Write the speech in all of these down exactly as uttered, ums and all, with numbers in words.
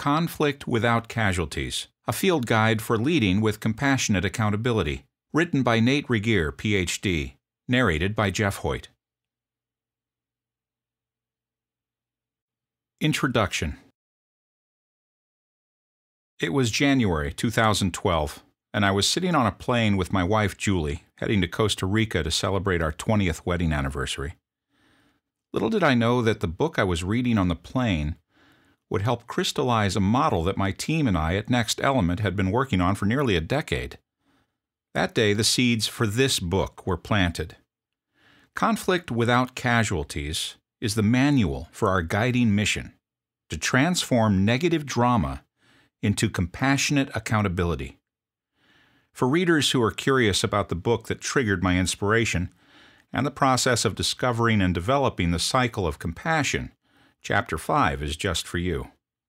Conflict Without Casualties, a field guide for leading with compassionate accountability, written by Nate Regier, P H D, narrated by Jeff Hoyt. Introduction. It was January two thousand twelve, and I was sitting on a plane with my wife Julie, heading to Costa Rica to celebrate our twentieth wedding anniversary. Little did I know that the book I was reading on the plane would help crystallize a model that my team and I at Next Element had been working on for nearly a decade. That day, the seeds for this book were planted. Conflict Without Casualties is the manual for our guiding mission to transform negative drama into compassionate accountability. For readers who are curious about the book that triggered my inspiration and the process of discovering and developing the cycle of compassion, Chapter five is just for you.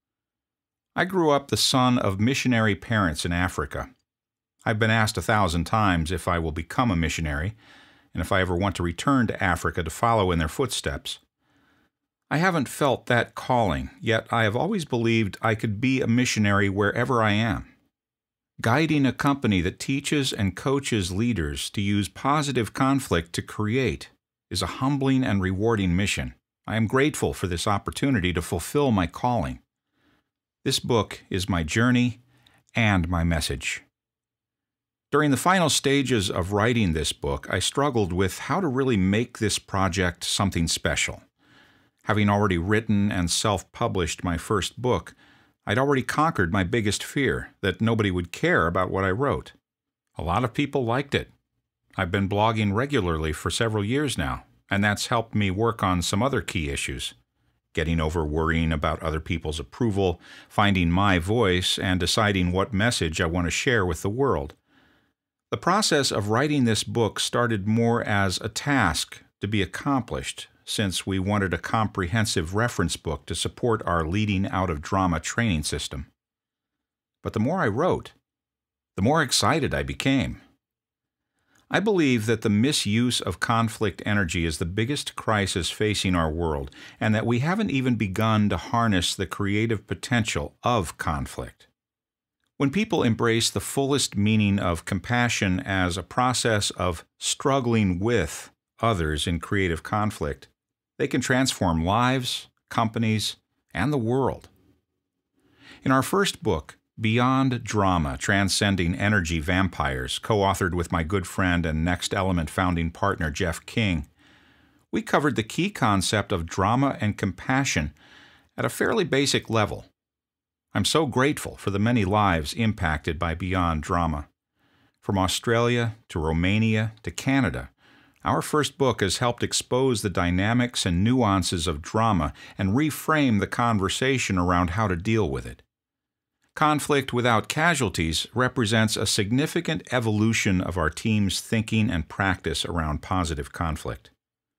I grew up the son of missionary parents in Africa. I've been asked a thousand times if I will become a missionary and if I ever want to return to Africa to follow in their footsteps. I haven't felt that calling, yet I have always believed I could be a missionary wherever I am. Guiding a company that teaches and coaches leaders to use positive conflict to create is a humbling and rewarding mission. I am grateful for this opportunity to fulfill my calling. This book is my journey and my message. During the final stages of writing this book, I struggled with how to really make this project something special. Having already written and self-published my first book, I'd already conquered my biggest fear, that nobody would care about what I wrote. A lot of people liked it. I've been blogging regularly for several years now, and that's helped me work on some other key issues, getting over worrying about other people's approval, finding my voice, and deciding what message I want to share with the world. The process of writing this book started more as a task to be accomplished, since we wanted a comprehensive reference book to support our leading out of drama training system. But the more I wrote, the more excited I became. I believe that the misuse of conflict energy is the biggest crisis facing our world, and that we haven't even begun to harness the creative potential of conflict. When people embrace the fullest meaning of compassion as a process of struggling with others in creative conflict, they can transform lives, companies, and the world. In our first book, Beyond Drama, Transcending Energy Vampires, co-authored with my good friend and Next Element founding partner Jeff King, we covered the key concept of drama and compassion at a fairly basic level. I'm so grateful for the many lives impacted by Beyond Drama. From Australia to Romania to Canada, our first book has helped expose the dynamics and nuances of drama and reframe the conversation around how to deal with it. Conflict Without Casualties represents a significant evolution of our team's thinking and practice around positive conflict.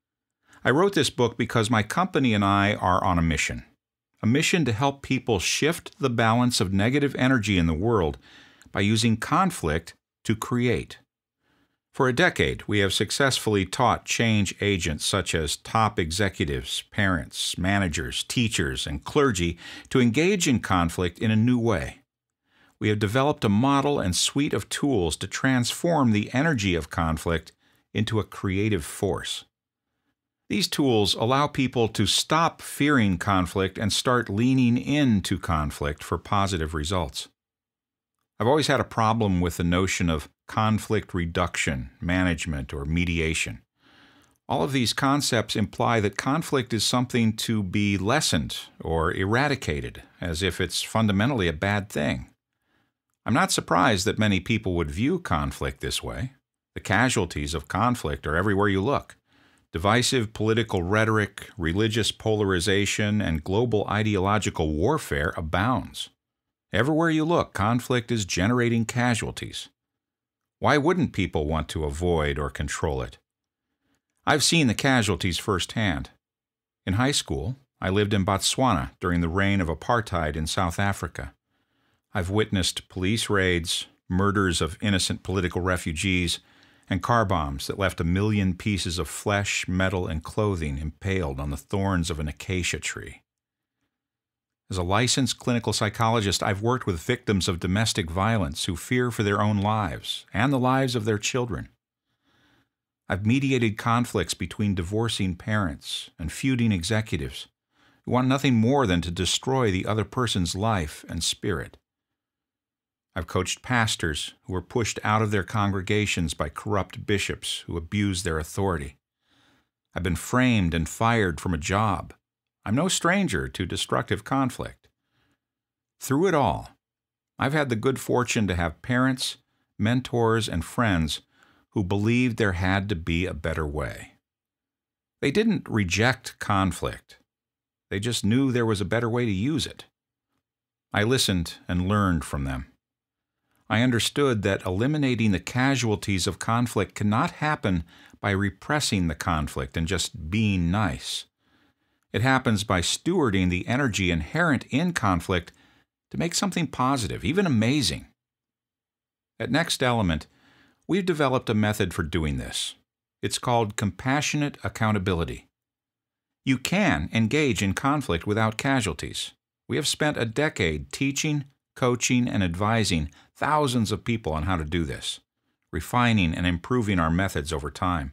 I wrote this book because my company and I are on a mission. A mission to help people shift the balance of negative energy in the world by using conflict to create. For a decade, we have successfully taught change agents such as top executives, parents, managers, teachers, and clergy to engage in conflict in a new way. We have developed a model and suite of tools to transform the energy of conflict into a creative force. These tools allow people to stop fearing conflict and start leaning into conflict for positive results. I've always had a problem with the notion of conflict reduction, management, or mediation. All of these concepts imply that conflict is something to be lessened or eradicated, as if it's fundamentally a bad thing. I'm not surprised that many people would view conflict this way. The casualties of conflict are everywhere you look. Divisive political rhetoric, religious polarization, and global ideological warfare abounds. Everywhere you look, conflict is generating casualties. Why wouldn't people want to avoid or control it? I've seen the casualties firsthand. In high school, I lived in Botswana during the reign of apartheid in South Africa. I've witnessed police raids, murders of innocent political refugees, and car bombs that left a million pieces of flesh, metal, and clothing impaled on the thorns of an acacia tree. As a licensed clinical psychologist, I've worked with victims of domestic violence who fear for their own lives and the lives of their children. I've mediated conflicts between divorcing parents and feuding executives who want nothing more than to destroy the other person's life and spirit. I've coached pastors who were pushed out of their congregations by corrupt bishops who abused their authority. I've been framed and fired from a job. I'm no stranger to destructive conflict. Through it all, I've had the good fortune to have parents, mentors, and friends who believed there had to be a better way. They didn't reject conflict. They just knew there was a better way to use it. I listened and learned from them. I understood that eliminating the casualties of conflict cannot happen by repressing the conflict and just being nice. It happens by stewarding the energy inherent in conflict to make something positive, even amazing. At Next Element, we've developed a method for doing this. It's called compassionate accountability. You can engage in conflict without casualties. We have spent a decade teaching, coaching, and advising thousands of people on how to do this, refining and improving our methods over time.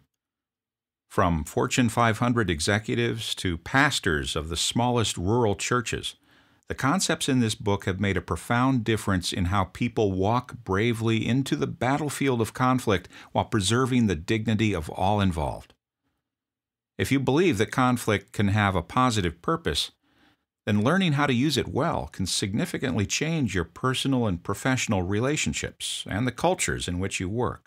From Fortune five hundred executives to pastors of the smallest rural churches, the concepts in this book have made a profound difference in how people walk bravely into the battlefield of conflict while preserving the dignity of all involved. If you believe that conflict can have a positive purpose, then learning how to use it well can significantly change your personal and professional relationships and the cultures in which you work.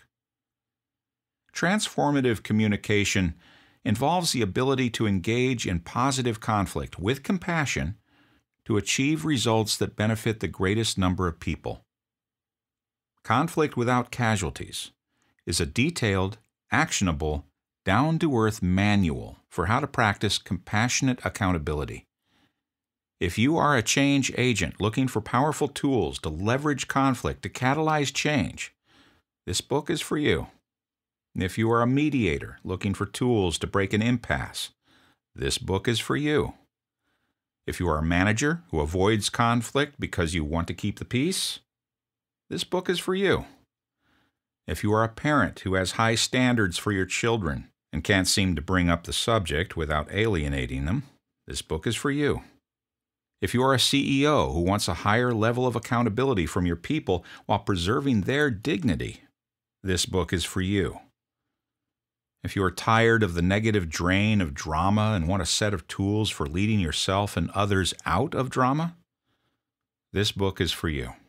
Transformative communication involves the ability to engage in positive conflict with compassion to achieve results that benefit the greatest number of people. Conflict without casualties is a detailed, actionable, down-to-earth manual for how to practice compassionate accountability. If you are a change agent looking for powerful tools to leverage conflict to catalyze change, this book is for you. If you are a mediator looking for tools to break an impasse, this book is for you. If you are a manager who avoids conflict because you want to keep the peace, this book is for you. If you are a parent who has high standards for your children and can't seem to bring up the subject without alienating them, this book is for you. If you are a C E O who wants a higher level of accountability from your people while preserving their dignity, this book is for you. If you are tired of the negative drain of drama and want a set of tools for leading yourself and others out of drama, this book is for you.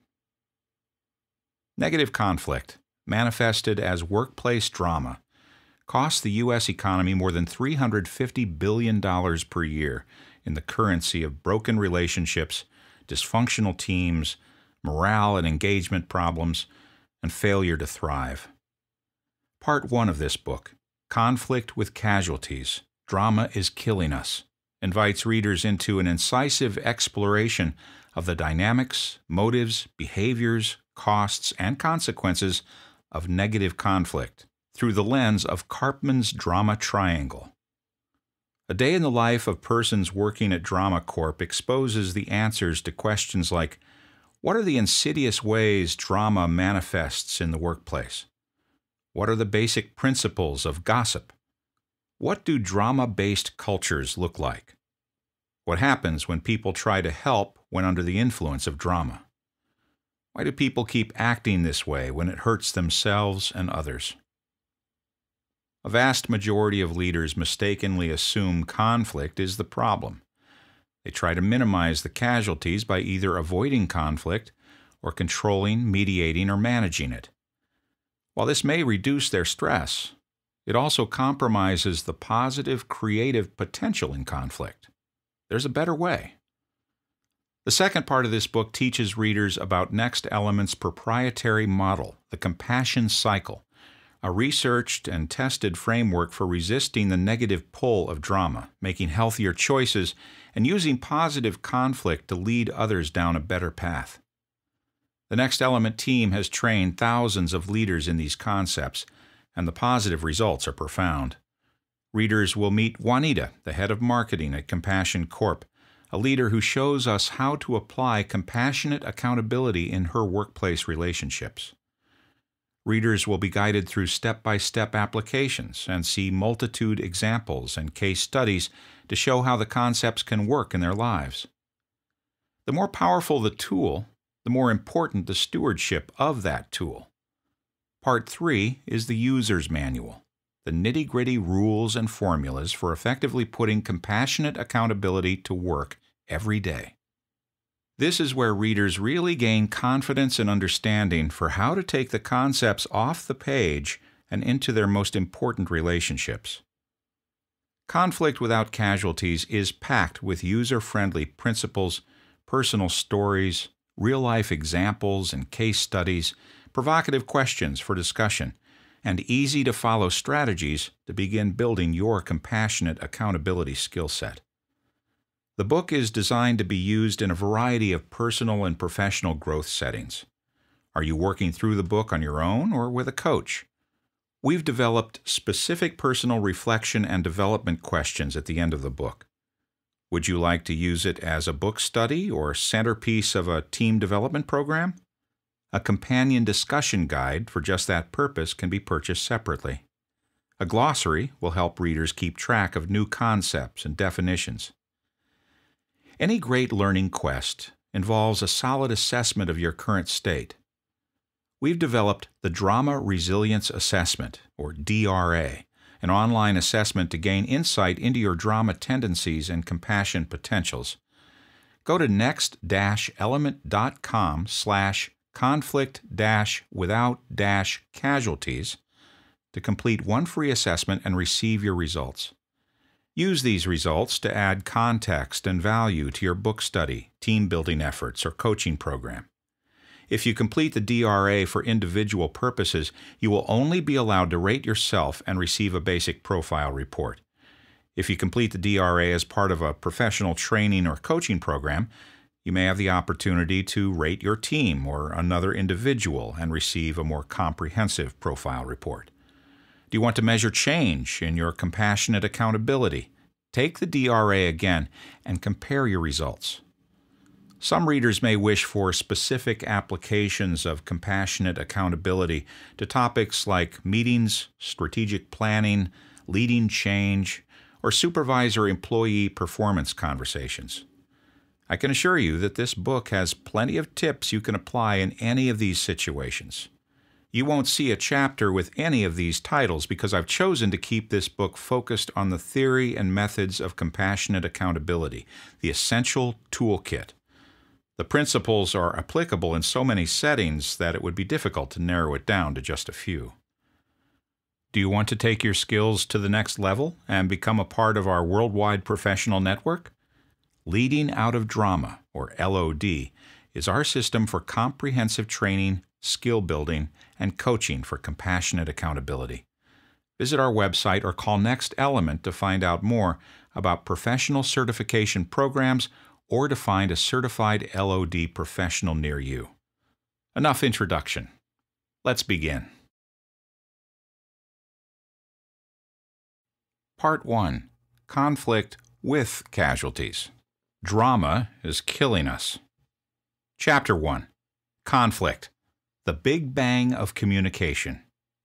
Negative conflict, manifested as workplace drama, costs the U S economy more than three hundred fifty billion dollars per year in the currency of broken relationships, dysfunctional teams, morale and engagement problems, and failure to thrive. Part one of this book, Conflict with Casualties, Drama is Killing Us, invites readers into an incisive exploration of the dynamics, motives, behaviors, costs, and consequences of negative conflict through the lens of Karpman's Drama Triangle. A Day in the Life of Persons Working at Drama Corp exposes the answers to questions like, what are the insidious ways drama manifests in the workplace? What are the basic principles of gossip? What do drama-based cultures look like? What happens when people try to help when under the influence of drama? Why do people keep acting this way when it hurts themselves and others? A vast majority of leaders mistakenly assume conflict is the problem. They try to minimize the casualties by either avoiding conflict or controlling, mediating, or managing it. While this may reduce their stress, it also compromises the positive, creative potential in conflict. There's a better way. The second part of this book teaches readers about Next Element's proprietary model, the compassion cycle, a researched and tested framework for resisting the negative pull of drama, making healthier choices, and using positive conflict to lead others down a better path. The Next Element team has trained thousands of leaders in these concepts, and the positive results are profound. Readers will meet Juanita, the head of marketing at Compassion Corp, a leader who shows us how to apply compassionate accountability in her workplace relationships. Readers will be guided through step-by-step applications and see multitude examples and case studies to show how the concepts can work in their lives. The more powerful the tool, the more important the stewardship of that tool. Part three is the user's manual, the nitty-gritty rules and formulas for effectively putting compassionate accountability to work every day. This is where readers really gain confidence and understanding for how to take the concepts off the page and into their most important relationships. Conflict Without Casualties is packed with user-friendly principles, personal stories, real-life examples and case studies, provocative questions for discussion, and easy-to-follow strategies to begin building your compassionate accountability skill set. The book is designed to be used in a variety of personal and professional growth settings. Are you working through the book on your own or with a coach? We've developed specific personal reflection and development questions at the end of the book. Would you like to use it as a book study or centerpiece of a team development program? A companion discussion guide for just that purpose can be purchased separately. A glossary will help readers keep track of new concepts and definitions. Any great learning quest involves a solid assessment of your current state. We've developed the Drama Resilience Assessment, or D R A, an online assessment to gain insight into your drama tendencies and compassion potentials. Go to next dash element dot com slash conflict dash without dash casualties to complete one free assessment and receive your results. Use these results to add context and value to your book study, team-building efforts, or coaching program. If you complete the D R A for individual purposes, you will only be allowed to rate yourself and receive a basic profile report. If you complete the D R A as part of a professional training or coaching program, you may have the opportunity to rate your team or another individual and receive a more comprehensive profile report. Do you want to measure change in your compassionate accountability? Take the D R A again and compare your results. Some readers may wish for specific applications of compassionate accountability to topics like meetings, strategic planning, leading change, or supervisor-employee performance conversations. I can assure you that this book has plenty of tips you can apply in any of these situations. You won't see a chapter with any of these titles because I've chosen to keep this book focused on the theory and methods of compassionate accountability, the essential toolkit. The principles are applicable in so many settings that it would be difficult to narrow it down to just a few. Do you want to take your skills to the next level and become a part of our worldwide professional network? Leading Out of Drama, or L O D, is our system for comprehensive training, skill building, and coaching for compassionate accountability. Visit our website or call Next Element to find out more about professional certification programs or to find a certified L O D professional near you. Enough introduction. Let's begin. Part one. Conflict with Casualties. Drama is killing us. Chapter one. Conflict. The Big Bang of Communication.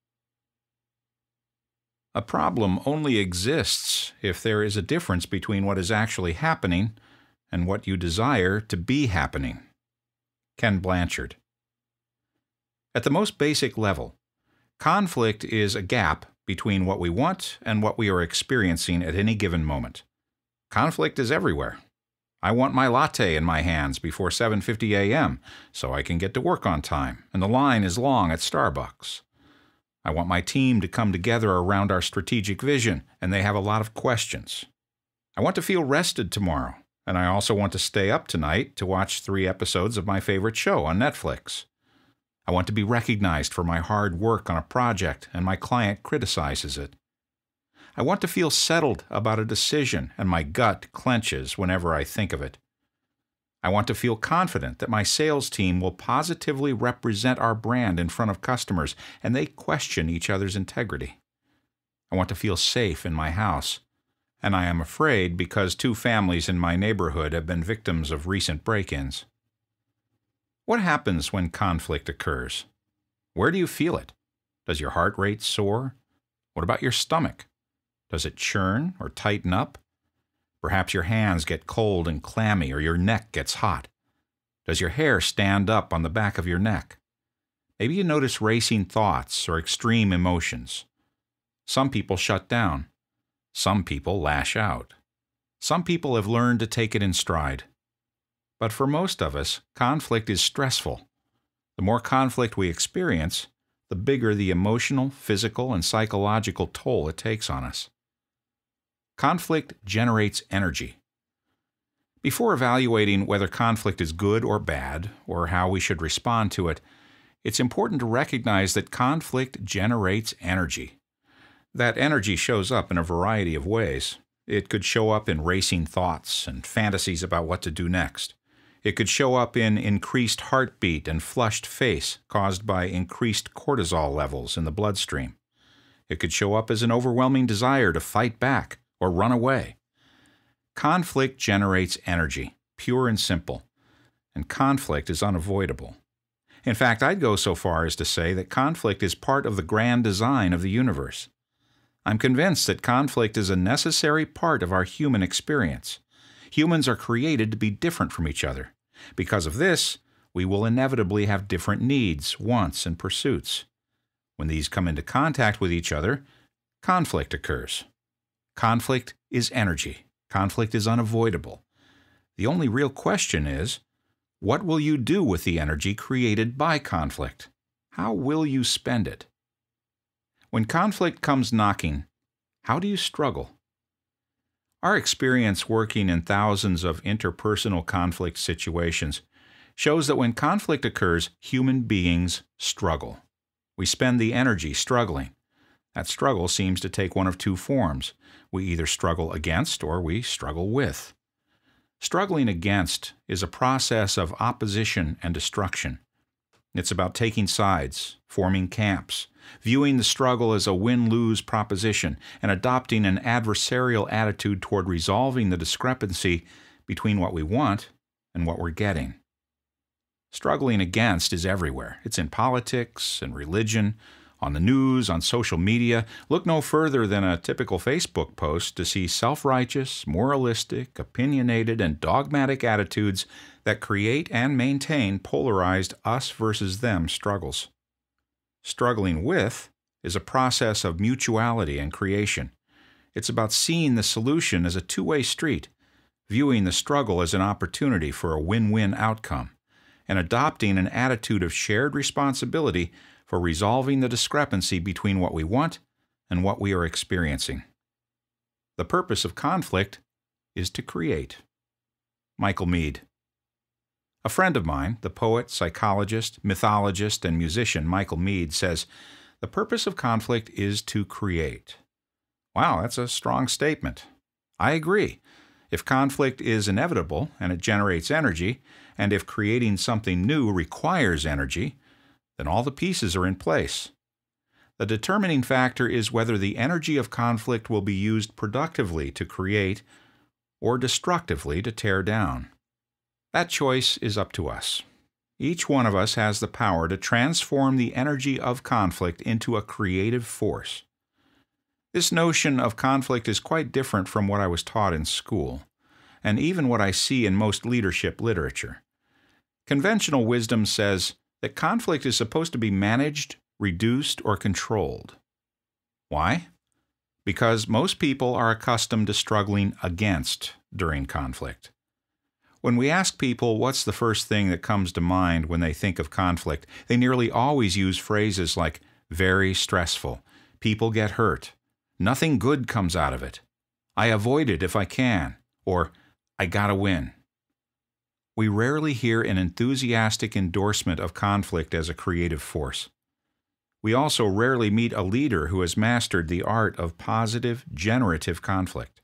A problem only exists if there is a difference between what is actually happening and what you desire to be happening. Ken Blanchard. At the most basic level, conflict is a gap between what we want and what we are experiencing at any given moment. Conflict is everywhere. I want my latte in my hands before seven fifty a m so I can get to work on time, and the line is long at Starbucks. I want my team to come together around our strategic vision, and they have a lot of questions. I want to feel rested tomorrow, and I also want to stay up tonight to watch three episodes of my favorite show on Netflix. I want to be recognized for my hard work on a project, and my client criticizes it. I want to feel settled about a decision, and my gut clenches whenever I think of it. I want to feel confident that my sales team will positively represent our brand in front of customers, and they question each other's integrity. I want to feel safe in my house, and I am afraid because two families in my neighborhood have been victims of recent break-ins. What happens when conflict occurs? Where do you feel it? Does your heart rate soar? What about your stomach? Does it churn or tighten up? Perhaps your hands get cold and clammy, or your neck gets hot. Does your hair stand up on the back of your neck? Maybe you notice racing thoughts or extreme emotions. Some people shut down. Some people lash out. Some people have learned to take it in stride. But for most of us, conflict is stressful. The more conflict we experience, the bigger the emotional, physical, and psychological toll it takes on us. Conflict generates energy. Before evaluating whether conflict is good or bad, or how we should respond to it, it's important to recognize that conflict generates energy. That energy shows up in a variety of ways. It could show up in racing thoughts and fantasies about what to do next. It could show up in increased heartbeat and flushed face caused by increased cortisol levels in the bloodstream. It could show up as an overwhelming desire to fight back or run away. Conflict generates energy, pure and simple, and conflict is unavoidable. In fact, I'd go so far as to say that conflict is part of the grand design of the universe. I'm convinced that conflict is a necessary part of our human experience. Humans are created to be different from each other. Because of this, we will inevitably have different needs, wants, and pursuits. When these come into contact with each other, conflict occurs. Conflict is energy. Conflict is unavoidable. The only real question is, what will you do with the energy created by conflict? How will you spend it? When conflict comes knocking, how do you struggle? Our experience working in thousands of interpersonal conflict situations shows that when conflict occurs, human beings struggle. We spend the energy struggling. That struggle seems to take one of two forms. We either struggle against or we struggle with. Struggling against is a process of opposition and destruction. It's about taking sides, forming camps, viewing the struggle as a win-lose proposition, and adopting an adversarial attitude toward resolving the discrepancy between what we want and what we're getting. Struggling against is everywhere. It's in politics and religion, on the news, on social media. Look no further than a typical Facebook post to see self-righteous, moralistic, opinionated, and dogmatic attitudes that create and maintain polarized us versus them struggles. Struggling with is a process of mutuality and creation. It's about seeing the solution as a two-way street, viewing the struggle as an opportunity for a win-win outcome, and adopting an attitude of shared responsibility for resolving the discrepancy between what we want and what we are experiencing. The purpose of conflict is to create. Michael Meade. A friend of mine, the poet, psychologist, mythologist, and musician Michael Meade, says, "The purpose of conflict is to create." Wow, that's a strong statement. I agree. If conflict is inevitable and it generates energy, and if creating something new requires energy, then all the pieces are in place. The determining factor is whether the energy of conflict will be used productively to create or destructively to tear down. That choice is up to us. Each one of us has the power to transform the energy of conflict into a creative force. This notion of conflict is quite different from what I was taught in school, and even what I see in most leadership literature. Conventional wisdom says that conflict is supposed to be managed, reduced, or controlled. Why? Because most people are accustomed to struggling against during conflict. When we ask people what's the first thing that comes to mind when they think of conflict, they nearly always use phrases like very stressful, people get hurt, nothing good comes out of it, I avoid it if I can, or I gotta win. We rarely hear an enthusiastic endorsement of conflict as a creative force. We also rarely meet a leader who has mastered the art of positive, generative conflict.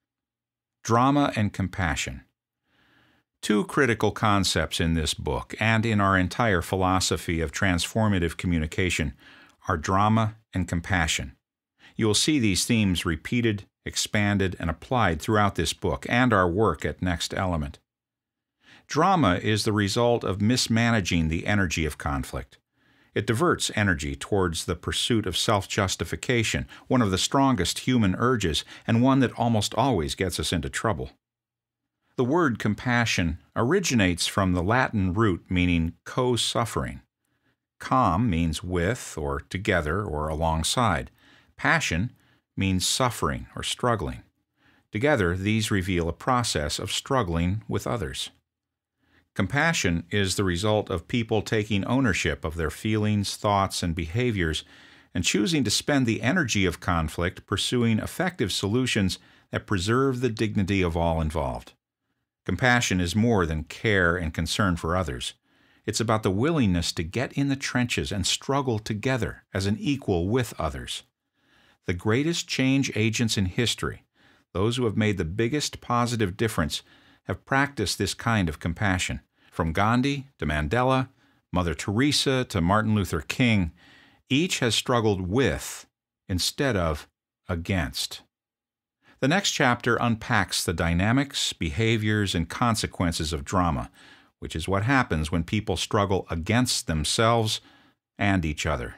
Drama and compassion. Two critical concepts in this book and in our entire philosophy of transformative communication are drama and compassion. You will see these themes repeated expanded, and applied throughout this book and our work at Next Element. Drama is the result of mismanaging the energy of conflict. It diverts energy towards the pursuit of self-justification, one of the strongest human urges, and one that almost always gets us into trouble. The word compassion originates from the Latin root meaning co-suffering. Com means with, or together, or alongside. Passion means suffering or struggling. Together, these reveal a process of struggling with others. Compassion is the result of people taking ownership of their feelings, thoughts, and behaviors and choosing to spend the energy of conflict pursuing effective solutions that preserve the dignity of all involved. Compassion is more than care and concern for others. It's about the willingness to get in the trenches and struggle together as an equal with others. The greatest change agents in history, those who have made the biggest positive difference, have practiced this kind of compassion. From Gandhi to Mandela, Mother Teresa to Martin Luther King, each has struggled with instead of against. The next chapter unpacks the dynamics, behaviors, and consequences of drama, which is what happens when people struggle against themselves and each other.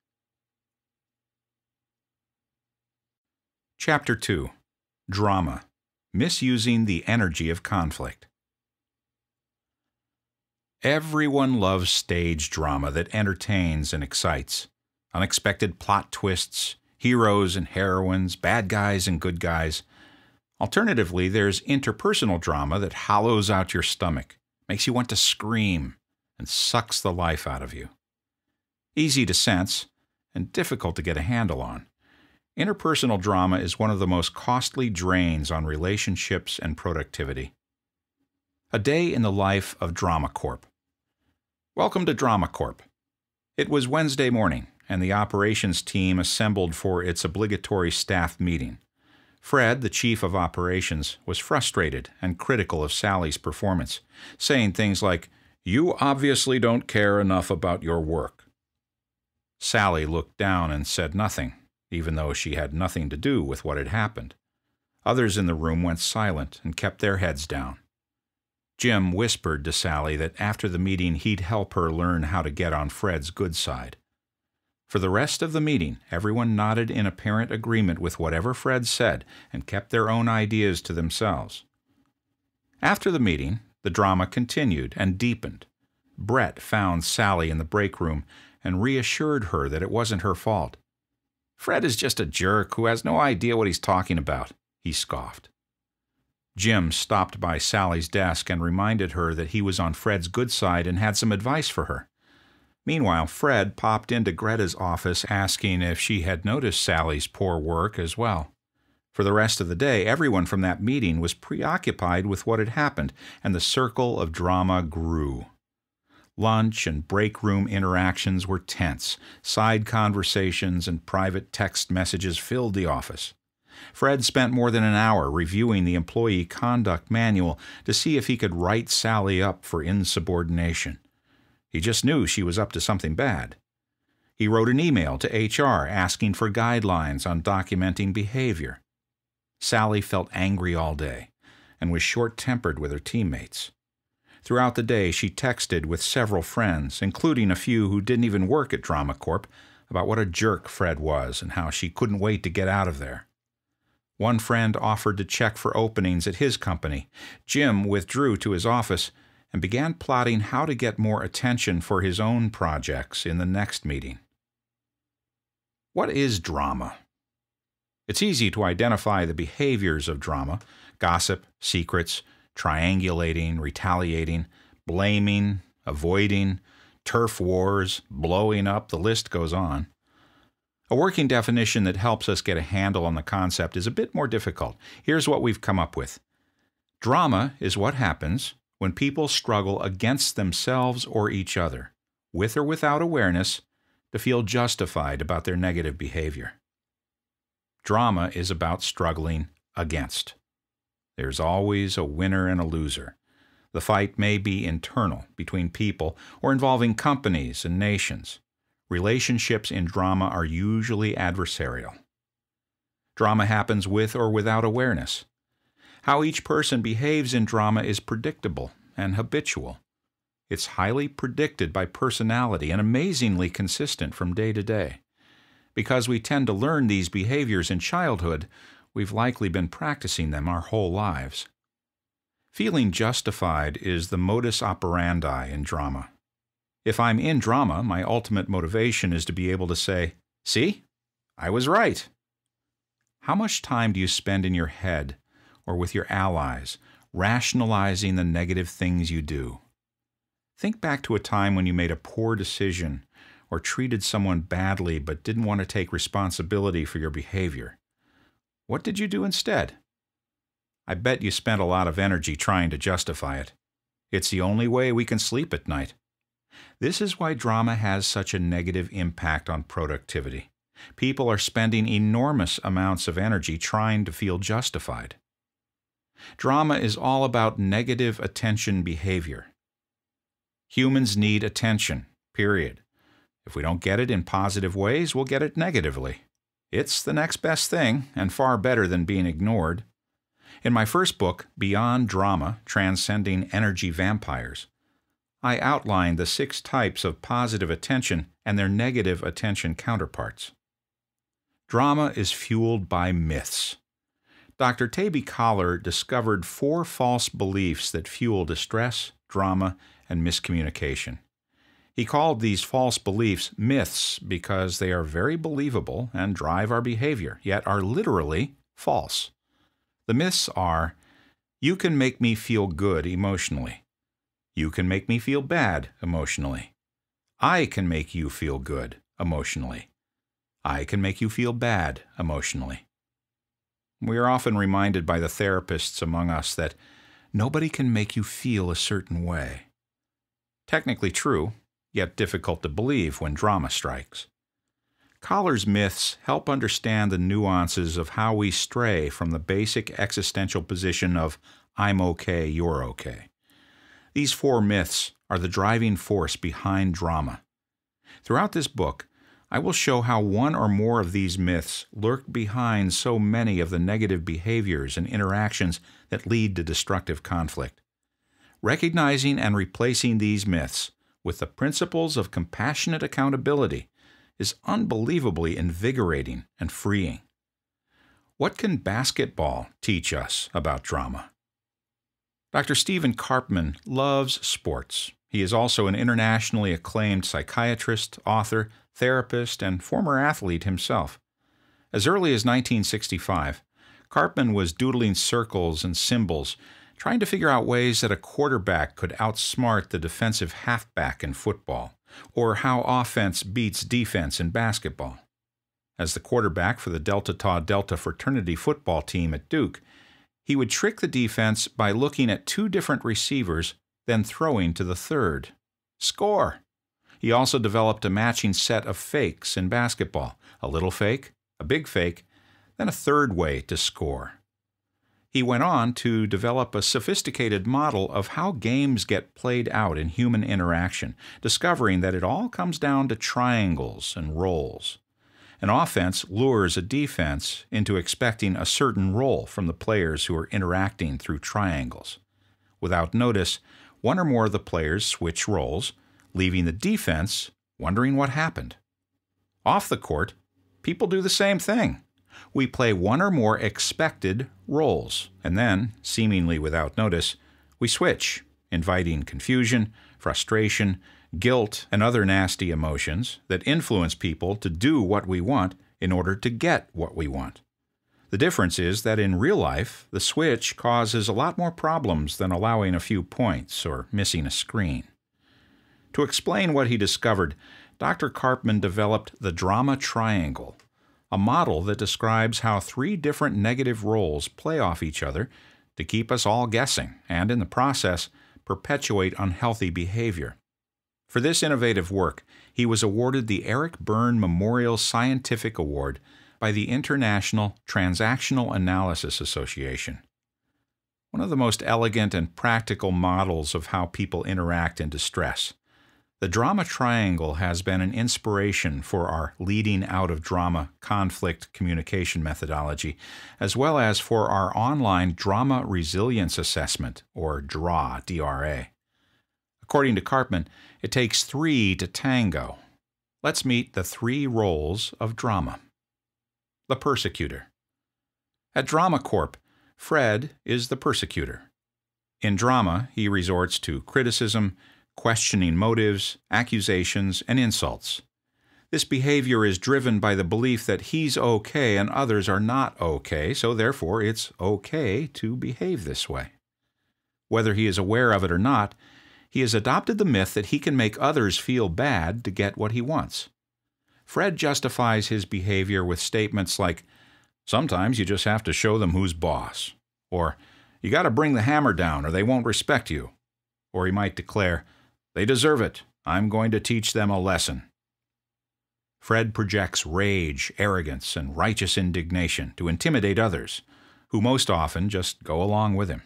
Chapter two. Drama. Misusing the energy of conflict. Everyone loves stage drama that entertains and excites. Unexpected plot twists, heroes and heroines, bad guys and good guys. Alternatively, there's interpersonal drama that hollows out your stomach, makes you want to scream, and sucks the life out of you. Easy to sense, and difficult to get a handle on. Interpersonal drama is one of the most costly drains on relationships and productivity. A day in the life of Drama Corp. Welcome to Drama Corp. It was Wednesday morning, and the operations team assembled for its obligatory staff meeting. Fred, the chief of operations, was frustrated and critical of Sally's performance, saying things like, "You obviously don't care enough about your work." Sally looked down and said nothing, even though she had nothing to do with what had happened. Others in the room went silent and kept their heads down. Jim whispered to Sally that after the meeting he'd help her learn how to get on Fred's good side. For the rest of the meeting, everyone nodded in apparent agreement with whatever Fred said and kept their own ideas to themselves. After the meeting, the drama continued and deepened. Brett found Sally in the break room and reassured her that it wasn't her fault. "Fred is just a jerk who has no idea what he's talking about," he scoffed. Jim stopped by Sally's desk and reminded her that he was on Fred's good side and had some advice for her. Meanwhile, Fred popped into Greta's office asking if she had noticed Sally's poor work as well. For the rest of the day, everyone from that meeting was preoccupied with what had happened, and the circle of drama grew. Lunch and break room interactions were tense. Side conversations and private text messages filled the office. Fred spent more than an hour reviewing the employee conduct manual to see if he could write Sally up for insubordination. He just knew she was up to something bad. He wrote an email to H R asking for guidelines on documenting behavior. Sally felt angry all day and was short-tempered with her teammates. Throughout the day, she texted with several friends, including a few who didn't even work at Drama Corp, about what a jerk Fred was and how she couldn't wait to get out of there. One friend offered to check for openings at his company. Jim withdrew to his office and began plotting how to get more attention for his own projects in the next meeting. What is drama? It's easy to identify the behaviors of drama: gossip, secrets, triangulating, retaliating, blaming, avoiding, turf wars, blowing up, the list goes on. A working definition that helps us get a handle on the concept is a bit more difficult. Here's what we've come up with. Drama is what happens when people struggle against themselves or each other, with or without awareness, to feel justified about their negative behavior. Drama is about struggling against. There's always a winner and a loser. The fight may be internal, between people, or involving companies and nations. Relationships in drama are usually adversarial. Drama happens with or without awareness. How each person behaves in drama is predictable and habitual. It's highly predicted by personality and amazingly consistent from day to day. Because we tend to learn these behaviors in childhood, we've likely been practicing them our whole lives. Feeling justified is the modus operandi in drama. If I'm in drama, my ultimate motivation is to be able to say, "See? I was right." How much time do you spend in your head or with your allies rationalizing the negative things you do? Think back to a time when you made a poor decision or treated someone badly but didn't want to take responsibility for your behavior. What did you do instead? I bet you spent a lot of energy trying to justify it. It's the only way we can sleep at night. This is why drama has such a negative impact on productivity. People are spending enormous amounts of energy trying to feel justified. Drama is all about negative attention behavior. Humans need attention, period. If we don't get it in positive ways, we'll get it negatively. It's the next best thing, and far better than being ignored. In my first book, Beyond Drama, Transcending Energy Vampires, I outlined the six types of positive attention and their negative attention counterparts. Drama is fueled by myths. Doctor Taby Collar discovered four false beliefs that fuel distress, drama, and miscommunication. He called these false beliefs myths because they are very believable and drive our behavior, yet are literally false. The myths are, you can make me feel good emotionally. You can make me feel bad emotionally. I can make you feel good emotionally. I can make you feel bad emotionally. We are often reminded by the therapists among us that nobody can make you feel a certain way. Technically true, yet difficult to believe when drama strikes. Collar's myths help understand the nuances of how we stray from the basic existential position of I'm okay, you're okay. These four myths are the driving force behind drama. Throughout this book, I will show how one or more of these myths lurk behind so many of the negative behaviors and interactions that lead to destructive conflict. Recognizing and replacing these myths with the principles of compassionate accountability is unbelievably invigorating and freeing. What can basketball teach us about drama? Doctor Stephen Karpman loves sports. He is also an internationally acclaimed psychiatrist, author, therapist, and former athlete himself. As early as nineteen sixty-five, Karpman was doodling circles and symbols, trying to figure out ways that a quarterback could outsmart the defensive halfback in football, or how offense beats defense in basketball. As the quarterback for the Delta Tau Delta fraternity football team at Duke, he would trick the defense by looking at two different receivers, then throwing to the third. Score! He also developed a matching set of fakes in basketball, a little fake, a big fake, then a third way to score. He went on to develop a sophisticated model of how games get played out in human interaction, discovering that it all comes down to triangles and roles. An offense lures a defense into expecting a certain role from the players who are interacting through triangles. Without notice, one or more of the players switch roles, leaving the defense wondering what happened. Off the court, people do the same thing. We play one or more expected roles, and then, seemingly without notice, we switch, inviting confusion, frustration, guilt, and other nasty emotions that influence people to do what we want in order to get what we want. The difference is that in real life, the switch causes a lot more problems than allowing a few points or missing a screen. To explain what he discovered, Doctor Karpman developed the drama triangle, a model that describes how three different negative roles play off each other to keep us all guessing and, in the process, perpetuate unhealthy behavior. For this innovative work, he was awarded the Eric Berne Memorial Scientific Award by the International Transactional Analysis Association. One of the most elegant and practical models of how people interact in distress. The drama triangle has been an inspiration for our leading out of drama conflict communication methodology, as well as for our online drama resilience assessment, or D R A, D R A. According to Karpman, it takes three to tango. Let's meet the three roles of drama. The persecutor. At Drama Corp, Fred is the persecutor. In drama, he resorts to criticism, questioning motives, accusations, and insults. This behavior is driven by the belief that he's okay and others are not okay, so therefore it's okay to behave this way. Whether he is aware of it or not, he has adopted the myth that he can make others feel bad to get what he wants. Fred justifies his behavior with statements like, "Sometimes you just have to show them who's boss," or "You got to bring the hammer down or they won't respect you," or he might declare, "They deserve it. I'm going to teach them a lesson." Fred projects rage, arrogance, and righteous indignation to intimidate others, who most often just go along with him.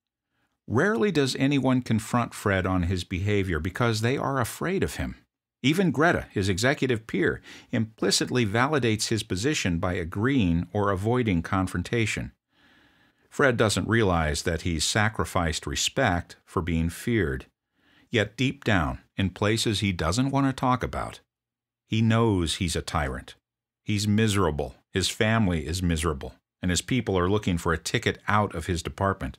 Rarely does anyone confront Fred on his behavior because they are afraid of him. Even Greta, his executive peer, implicitly validates his position by agreeing or avoiding confrontation. Fred doesn't realize that he's sacrificed respect for being feared. Yet deep down, in places he doesn't want to talk about, he knows he's a tyrant. He's miserable, his family is miserable, and his people are looking for a ticket out of his department.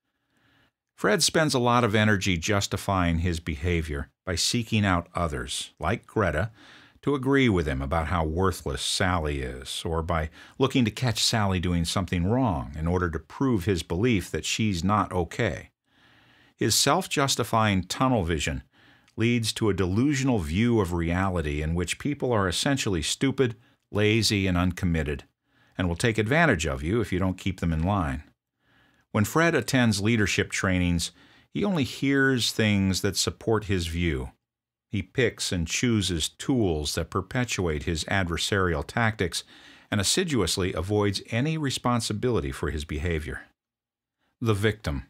Fred spends a lot of energy justifying his behavior by seeking out others, like Greta, to agree with him about how worthless Sally is, or by looking to catch Sally doing something wrong in order to prove his belief that she's not okay. His self-justifying tunnel vision leads to a delusional view of reality in which people are essentially stupid, lazy, and uncommitted, and will take advantage of you if you don't keep them in line. When Fred attends leadership trainings, he only hears things that support his view. He picks and chooses tools that perpetuate his adversarial tactics and assiduously avoids any responsibility for his behavior. The victim.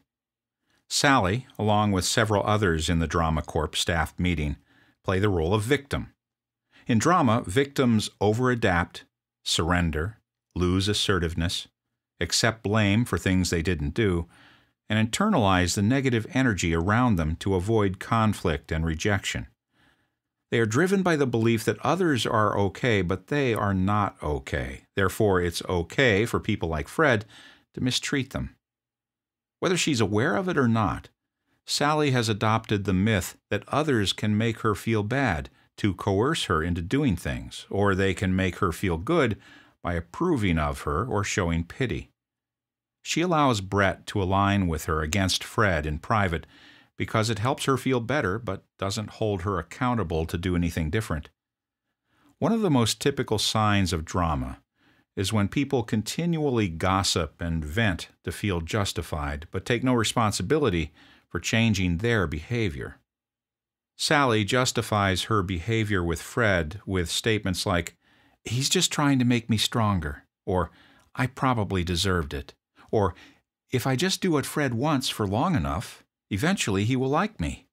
Sally, along with several others in the Drama Corp staff meeting, play the role of victim. In drama, victims overadapt, surrender, lose assertiveness, accept blame for things they didn't do, and internalize the negative energy around them to avoid conflict and rejection. They are driven by the belief that others are okay, but they are not okay. Therefore, it's okay for people like Fred to mistreat them. Whether she's aware of it or not, Sally has adopted the myth that others can make her feel bad to coerce her into doing things, or they can make her feel good by approving of her or showing pity. She allows Brett to align with her against Fred in private because it helps her feel better but doesn't hold her accountable to do anything different. One of the most typical signs of drama is when people continually gossip and vent to feel justified but take no responsibility for changing their behavior. Sally justifies her behavior with Fred with statements like, "He's just trying to make me stronger," or "I probably deserved it," or "If I just do what Fred wants for long enough, eventually he will like me."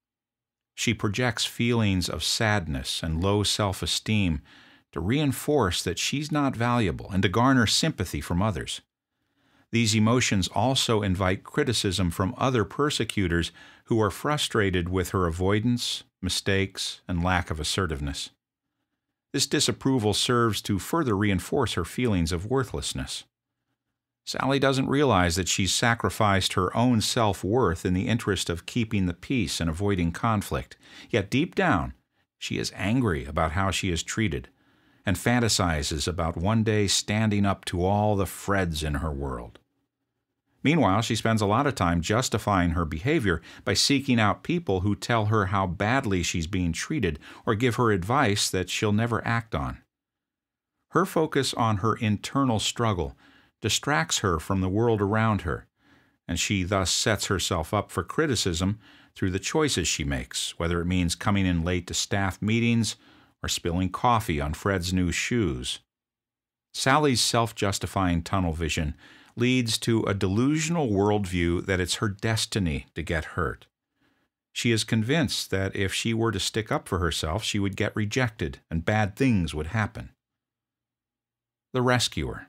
She projects feelings of sadness and low self-esteem to reinforce that she's not valuable and to garner sympathy from others. These emotions also invite criticism from other persecutors who are frustrated with her avoidance, mistakes, and lack of assertiveness. This disapproval serves to further reinforce her feelings of worthlessness. Sally doesn't realize that she's sacrificed her own self-worth in the interest of keeping the peace and avoiding conflict. Yet deep down, she is angry about how she is treated and fantasizes about one day standing up to all the Freds in her world. Meanwhile, she spends a lot of time justifying her behavior by seeking out people who tell her how badly she's being treated or give her advice that she'll never act on. Her focus on her internal struggle distracts her from the world around her, and she thus sets herself up for criticism through the choices she makes, whether it means coming in late to staff meetings or spilling coffee on Fred's new shoes. Sally's self-justifying tunnel vision leads to a delusional worldview that it's her destiny to get hurt. She is convinced that if she were to stick up for herself, she would get rejected and bad things would happen. The rescuer.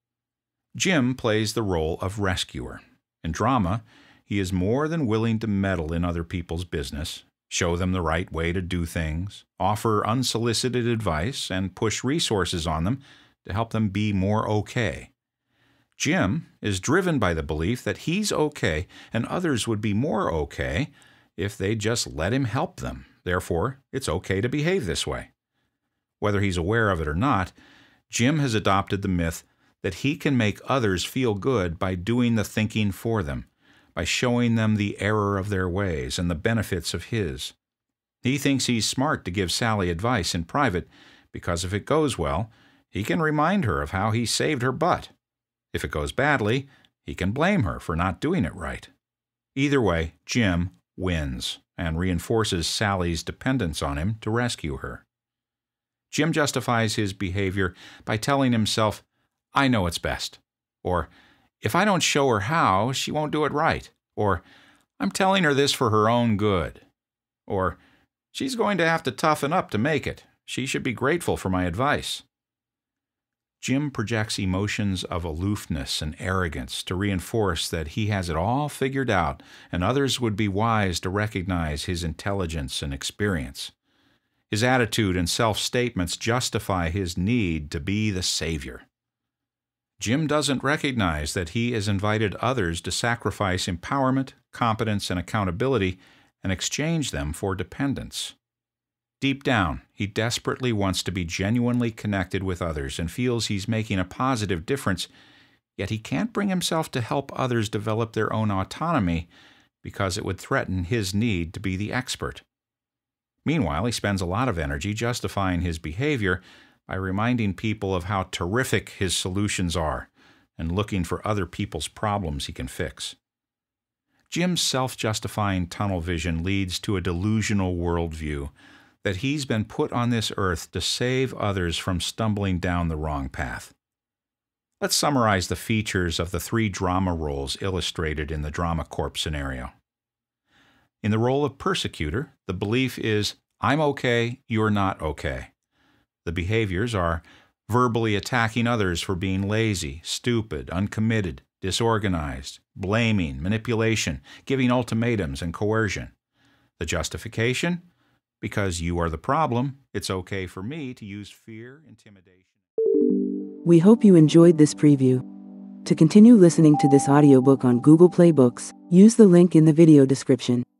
Jim plays the role of rescuer. In drama, he is more than willing to meddle in other people's business, show them the right way to do things, offer unsolicited advice, and push resources on them to help them be more okay. Jim is driven by the belief that he's okay and others would be more okay if they just let him help them. Therefore, it's okay to behave this way. Whether he's aware of it or not, Jim has adopted the myth that he can make others feel good by doing the thinking for them, by showing them the error of their ways and the benefits of his. He thinks he's smart to give Sally advice in private because if it goes well, he can remind her of how he saved her butt. If it goes badly, he can blame her for not doing it right. Either way, Jim wins and reinforces Sally's dependence on him to rescue her. Jim justifies his behavior by telling himself, I know it's best, or if I don't show her how, she won't do it right, or I'm telling her this for her own good, or she's going to have to toughen up to make it. She should be grateful for my advice. Jim projects emotions of aloofness and arrogance to reinforce that he has it all figured out and others would be wise to recognize his intelligence and experience. His attitude and self-statements justify his need to be the savior. Jim doesn't recognize that he has invited others to sacrifice empowerment, competence, and accountability and exchange them for dependence. Deep down, he desperately wants to be genuinely connected with others and feels he's making a positive difference, yet he can't bring himself to help others develop their own autonomy because it would threaten his need to be the expert. Meanwhile, he spends a lot of energy justifying his behavior by reminding people of how terrific his solutions are and looking for other people's problems he can fix. Jim's self-justifying tunnel vision leads to a delusional worldview that he's been put on this earth to save others from stumbling down the wrong path. Let's summarize the features of the three drama roles illustrated in the Drama Corp scenario. In the role of persecutor, the belief is, I'm okay, you're not okay. The behaviors are verbally attacking others for being lazy, stupid, uncommitted, disorganized, blaming, manipulation, giving ultimatums, and coercion. The justification? Because you are the problem, it's okay for me to use fear, intimidation. We hope you enjoyed this preview. To continue listening to this audiobook on Google Play Books, use the link in the video description.